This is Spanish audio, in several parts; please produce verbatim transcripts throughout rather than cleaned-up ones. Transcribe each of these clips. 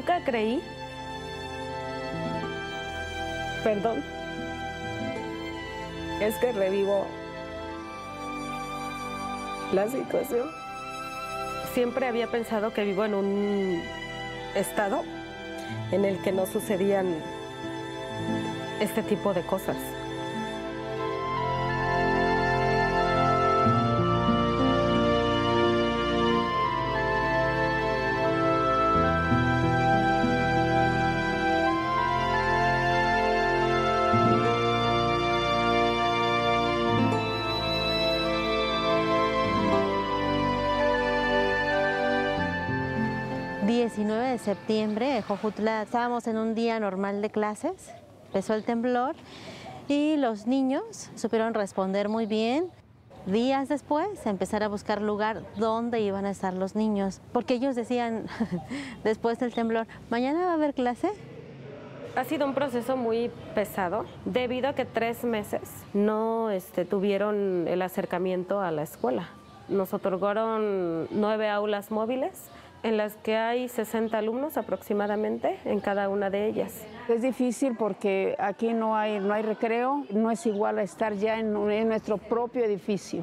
Nunca creí, perdón, es que revivo la situación. Siempre había pensado que vivo en un estado en el que no sucedían este tipo de cosas. diecinueve de septiembre, en Jojutla, estábamos en un día normal de clases, empezó el temblor y los niños supieron responder muy bien. Días después, empezar a buscar lugar donde iban a estar los niños, porque ellos decían, después del temblor, ¿mañana va a haber clase? Ha sido un proceso muy pesado, debido a que tres meses no este, tuvieron el acercamiento a la escuela. Nos otorgaron nueve aulas móviles, en las que hay sesenta alumnos aproximadamente en cada una de ellas. Es difícil porque aquí no hay, no hay recreo, no es igual a estar ya en, en nuestro propio edificio.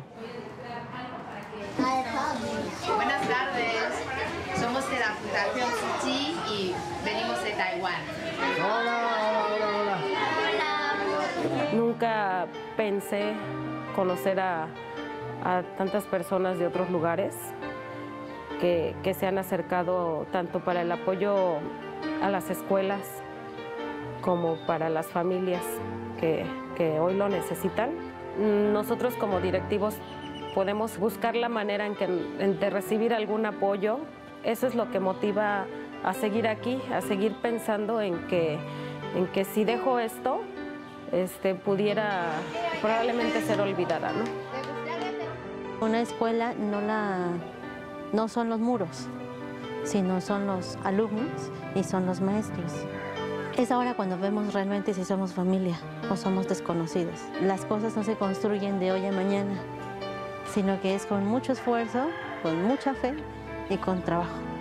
Buenas tardes, somos de la Fundación Tzu Chi y venimos de Taiwán. Hola, hola, hola, hola. Nunca pensé conocer a, a tantas personas de otros lugares. Que, que se han acercado tanto para el apoyo a las escuelas como para las familias que, que hoy lo necesitan. Nosotros como directivos podemos buscar la manera en que, en, de recibir algún apoyo. Eso es lo que motiva a seguir aquí, a seguir pensando en que, en que si dejo esto, este, pudiera probablemente ser olvidada, ¿no? Una escuela no la... no son los muros, sino son los alumnos y son los maestros. Es ahora cuando vemos realmente si somos familia o somos desconocidos. Las cosas no se construyen de hoy a mañana, sino que es con mucho esfuerzo, con mucha fe y con trabajo.